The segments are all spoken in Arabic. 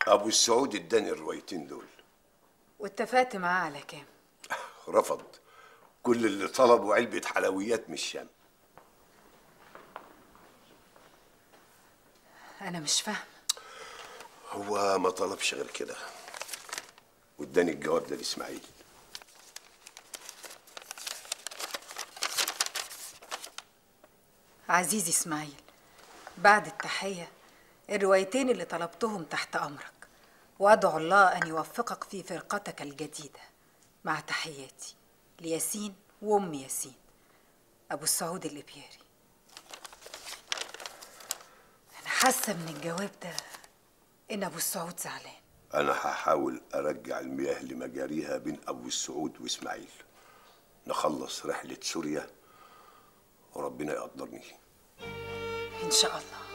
ابو السعود اداني الروايتين دول. واتفقت معاه على كام؟ رفض. كل اللي طلبوا علبة حلويات من الشام. انا مش فاهمه. هو ما طلبش غير كده، واداني الجواب ده لاسماعيل. عزيزي اسماعيل، بعد التحيه، الروايتين اللي طلبتهم تحت امرك، وادعو الله ان يوفقك في فرقتك الجديده. مع تحياتي لياسين وام ياسين. ابو السعود الليبياري. انا حاسه من الجواب ده ان ابو السعود زعلان. انا هحاول ارجع المياه لمجاريها بين ابو السعود واسماعيل، نخلص رحله سوريا وربنا يقدرني ان شاء الله.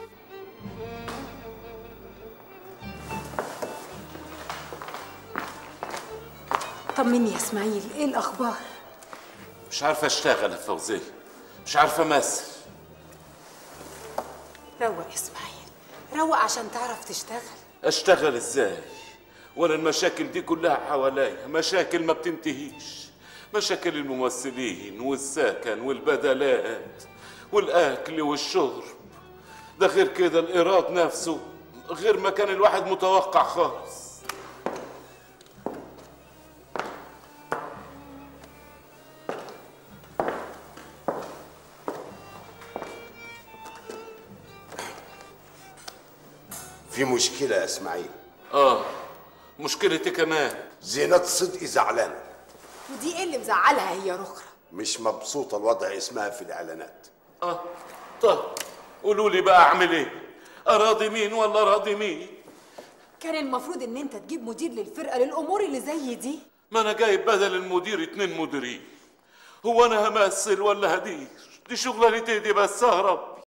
طمني يا اسماعيل، ايه الاخبار؟ مش عارفه اشتغل يا فوزيه، مش عارفه امثل. روق يا اسماعيل، روق عشان تعرف تشتغل. اشتغل ازاي وانا المشاكل دي كلها حواليا؟ مشاكل ما بتنتهيش، مشاكل الممثلين والسكن والبدلات والاكل والشرب. ده غير كده الايراد نفسه غير ما كان الواحد متوقع خالص. في مشكله يا اسماعيل. مشكلتي كمان زينات صدقي زعلانه. ودي ايه اللي مزعلها هي رخرة؟ مش مبسوطه الوضع اسمها في الاعلانات. طب قولوا لي بقى اعمل ايه؟ اراضي مين ولا راضي مين؟ كان المفروض ان انت تجيب مدير للفرقه للامور اللي زي دي. ما انا جايب بدل المدير 2 مديرين. هو انا همثل ولا هدير؟ دي شغلانتي دي بس يا رب.